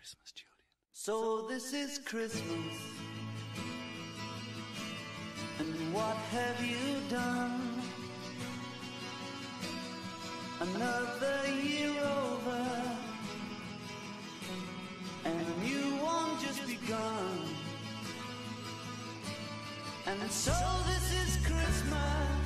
Christmas, Julian. So this is Christmas, and what have you done? Another year over, and a new one just begun. And so this is Christmas,